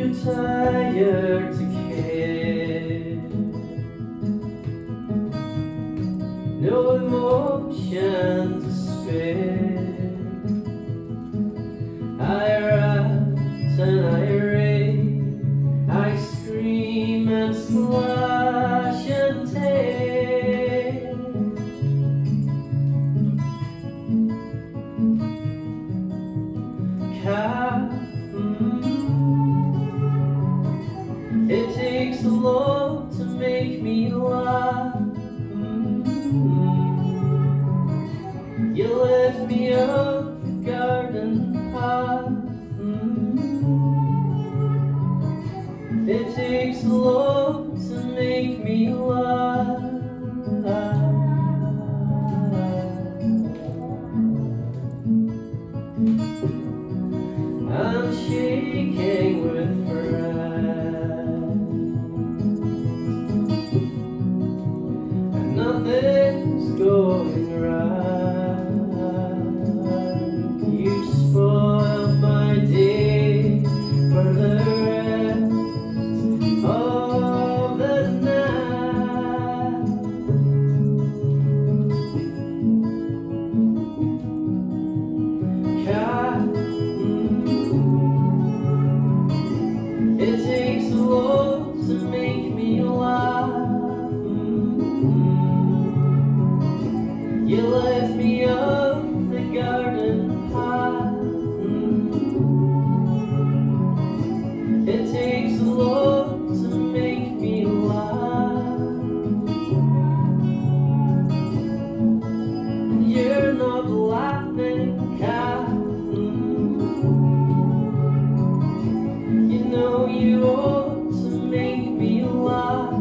too tired to care. No emotion to spare. I rant and I rave, I scream and slash and tear. Cath, it takes a lot to make me laugh. You lift me up the garden path. It takes a lot to make me laugh. I'm shaking with pride, and nothing's going right. You spoiled my day for the rest of the night. Cath, it takes a lot to make me laugh. You lift me up the garden path. It takes a lot to make me laugh. You're not laughing, Cath. You know you ought to make me laugh.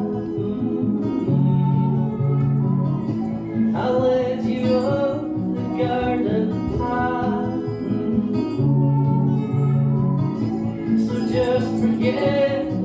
I led you up the garden path. So just forget